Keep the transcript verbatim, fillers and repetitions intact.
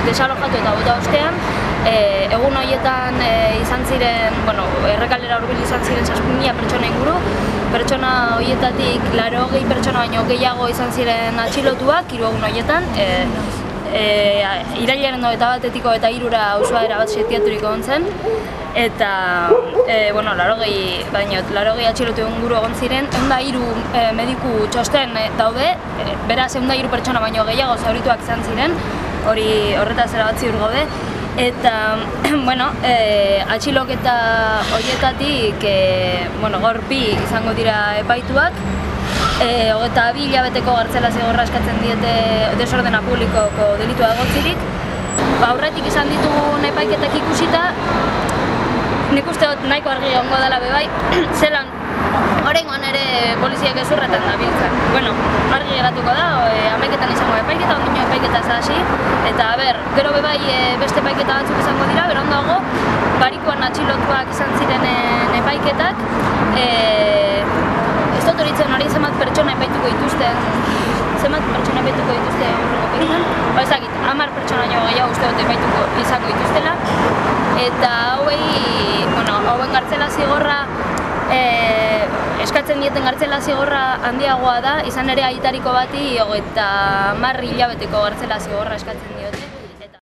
desalojatu eta bota ostean, egun horietan izan ziren, bueno, Errekalera hurbil izan ziren zazpi mila pertsona inguru, pertsona horietatik laurogei pertsona baino gehiago izan ziren atxilotuak, hiru egun horietan, irailaren hogeita batetiko eta hirura auzoa erabat setiaturik egon zen, eta, bueno, laurogei, baino, laurogei atxilotu inguru egon ziren, ehun eta hiru mediku txosten daude, beraz ehun eta hiru pertsona baino gehiago zaurituak izan ziren, hori horretaz erabat ziur gaude, eta, bueno, atxiloketa horietatik, bueno, gaur bi izango dira epaituak, hogeita bi hilabeteko gartzela zigorra eskatzen diete desordena publikoko delitua egotzirik. Aurretik izan ditugun epaiketak ikusita, nik uste dut nahiko argi egongo dela bebai, zelan oraingoan ere poliziak gezurretan dabiltzan. Bueno, argi geratuko da, hamaiketan izango epaiketa, ondino epaiketa ez da hasi, eta ber, gero bebai beste epaiketa batzuk izango dira, ber ondago, barikoan atxilotuak izan zirenen epaiketak, ez dut horitzen hori zenbat pertsona epaituko dituzten, zenbat pertsona epaituko dituzten epaiketan, ba ezagit, hamar pertsona gehiago uste dut epaituko izango dituztela, eta hauei, bueno, hauen gartzela zigorra, eskatzen dieten gartzela zigorra handiagoa da, izan ere aitariko bati hogeita hamar hilabeteko gartzela zigorra eskatzen diote.